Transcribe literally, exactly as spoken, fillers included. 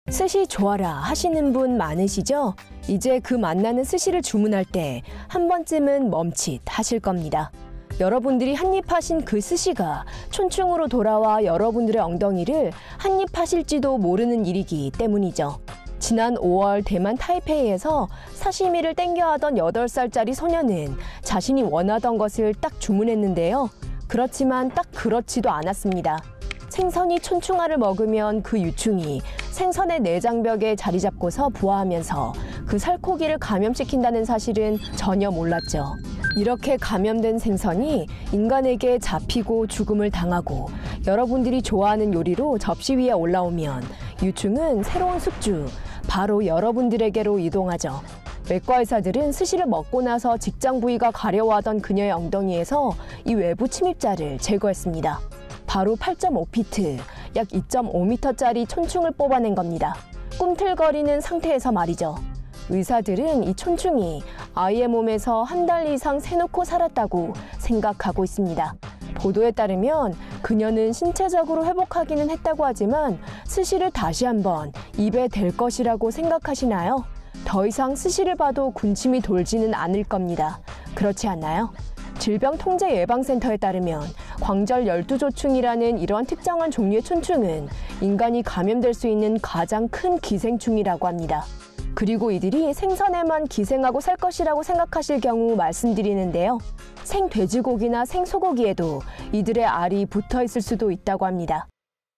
스시 좋아라 하시는 분 많으시죠? 이제 그 맛나는 스시를 주문할 때 한 번쯤은 멈칫 하실 겁니다. 여러분들이 한입 하신 그 스시가 촌충으로 돌아와 여러분들의 엉덩이를 한입 하실지도 모르는 일이기 때문이죠. 지난 오월 대만 타이페이에서 사시미를 땡겨하던 여덟 살짜리 소녀는 자신이 원하던 것을 딱 주문했는데요. 그렇지만 딱 그렇지도 않았습니다. 생선이 촌충알을 먹으면 그 유충이 생선의 내장벽에 자리 잡고서 부화하면서 그 살코기를 감염시킨다는 사실은 전혀 몰랐죠. 이렇게 감염된 생선이 인간에게 잡히고 죽음을 당하고 여러분들이 좋아하는 요리로 접시 위에 올라오면 유충은 새로운 숙주, 바로 여러분들에게로 이동하죠. 외과 의사들은 스시를 먹고 나서 직장 부위가 가려워하던 그녀의 엉덩이에서 이 외부 침입자를 제거했습니다. 바로 팔 점 오 피트, 약 이 점 오 미터짜리 촌충을 뽑아낸 겁니다. 꿈틀거리는 상태에서 말이죠. 의사들은 이 촌충이 아이의 몸에서 한 달 이상 새놓고 살았다고 생각하고 있습니다. 보도에 따르면 그녀는 신체적으로 회복하기는 했다고 하지만 스시를 다시 한번 입에 댈 것이라고 생각하시나요? 더 이상 스시를 봐도 군침이 돌지는 않을 겁니다. 그렇지 않나요? 질병통제예방센터에 따르면 광절 열두조충이라는 이러한 특정한 종류의 촌충은 인간이 감염될 수 있는 가장 큰 기생충이라고 합니다. 그리고 이들이 생선에만 기생하고 살 것이라고 생각하실 경우 말씀드리는데요. 생돼지고기나 생소고기에도 이들의 알이 붙어 있을 수도 있다고 합니다.